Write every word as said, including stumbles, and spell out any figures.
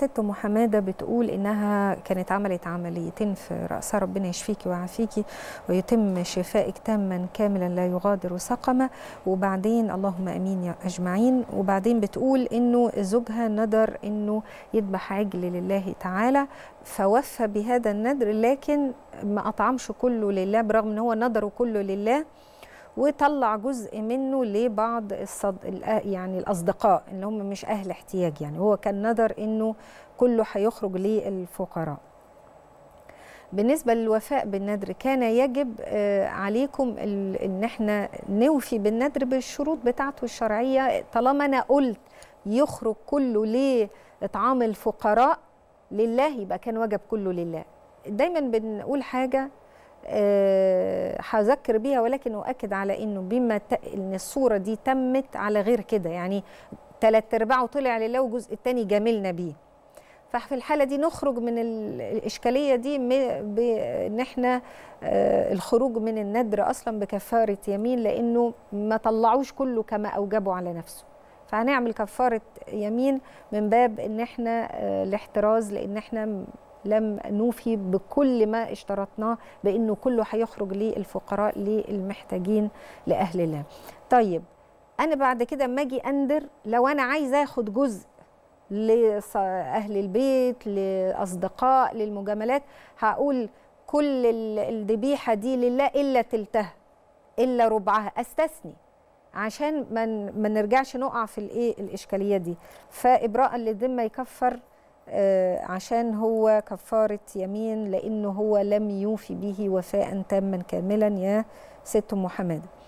ست ام حماده بتقول انها كانت عملت عمليتين في راسها، ربنا يشفيكي ويعافيكي ويتم شفائك تاما كاملا لا يغادر سقما، وبعدين اللهم امين يا اجمعين. وبعدين بتقول انه زوجها ندر انه يذبح عجل لله تعالى فوفى بهذا الندر، لكن ما اطعمش كله لله برغم ان هو ندره كله لله، وطلع جزء منه لبعض الصد... يعني الأصدقاء اللي هم مش أهل احتياج. يعني هو كان ندر إنه كله هيخرج للفقراء. بالنسبة للوفاء بالندر، كان يجب عليكم إن احنا نوفي بالندر بالشروط بتاعته الشرعية. طالما أنا قلت يخرج كله لإطعام الفقراء لله يبقى كان وجب كله لله. دايما بنقول حاجة هذكر بيها ولكن أؤكد على إنه بما ت... إن الصورة دي تمت على غير كده، يعني ثلاث أرباعه طلع لله والجزء الثاني جاملنا بيه. ففي الحالة دي نخرج من الإشكالية دي بإن إحنا الخروج من الندر أصلا بكفارة يمين، لأنه ما طلعوش كله كما أوجبوا على نفسه. فهنعمل كفارة يمين من باب إن إحنا الاحتراز، لأن إحنا لم نوفي بكل ما اشترطناه بأنه كله هيخرج للفقراء للمحتاجين لأهل الله. طيب أنا بعد كده اما أجي أندر، لو أنا عايزة أخد جزء لأهل البيت لأصدقاء للمجاملات، هقول كل الذبيحة دي لله إلا تلتها إلا ربعها، أستثني عشان ما نرجعش نقع في الإيه الإشكالية دي. فإبراء للذمة يكفر آه عشان هو كفارة يمين، لأنه هو لم يوفي به وفاء تاما كاملا يا ست ام حماده.